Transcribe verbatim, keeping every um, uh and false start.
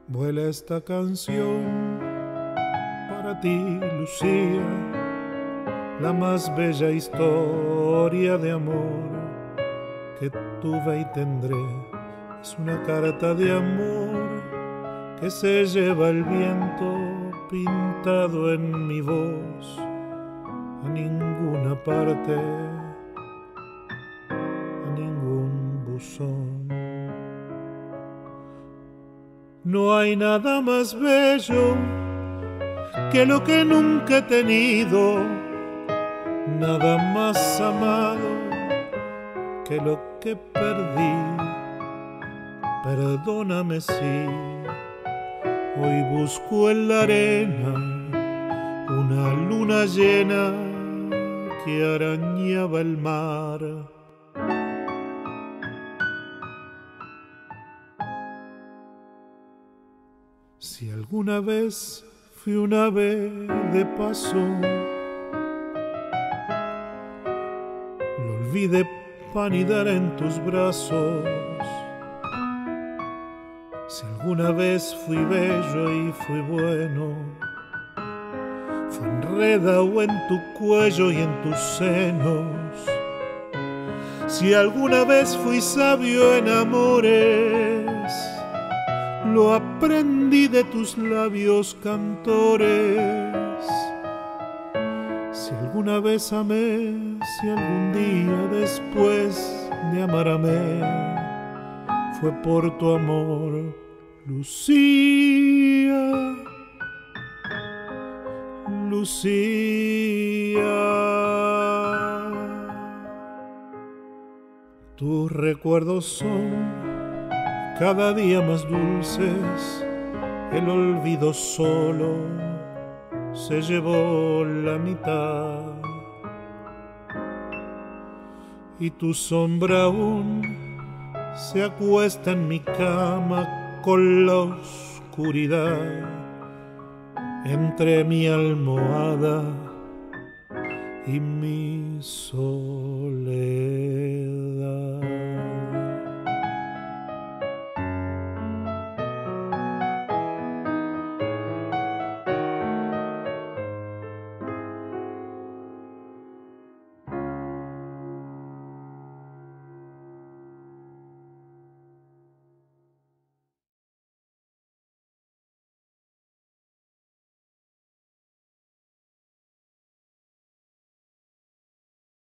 Vuela esta canción para ti, Lucía, la más bella historia de amor que tuve y tendré. Es una carta de amor que se lleva el viento pintado en mi voz, a ninguna parte, a ningún buzón. No hay nada más bello que lo que nunca he tenido, nada más amado que lo que perdí. Perdóname si hoy busco en la arena una luna llena que arañaba el mar. Si alguna vez fui un ave de paso, lo olvidé para anidar en tus brazos. Si alguna vez fui bello y fui bueno, fue enredado en tu cuello y en tus senos. Si alguna vez fui sabio en amores, lo aprendí de tus labios cantores. Si alguna vez amé, si algún día después de amar amé, fue por tu amor, Lucía, Lucía. Tus recuerdos son cada día más dulces, el olvido solo se llevó la mitad, y tu sombra aún se acuesta en mi cama con la oscuridad entre mi almohada y mi soledad.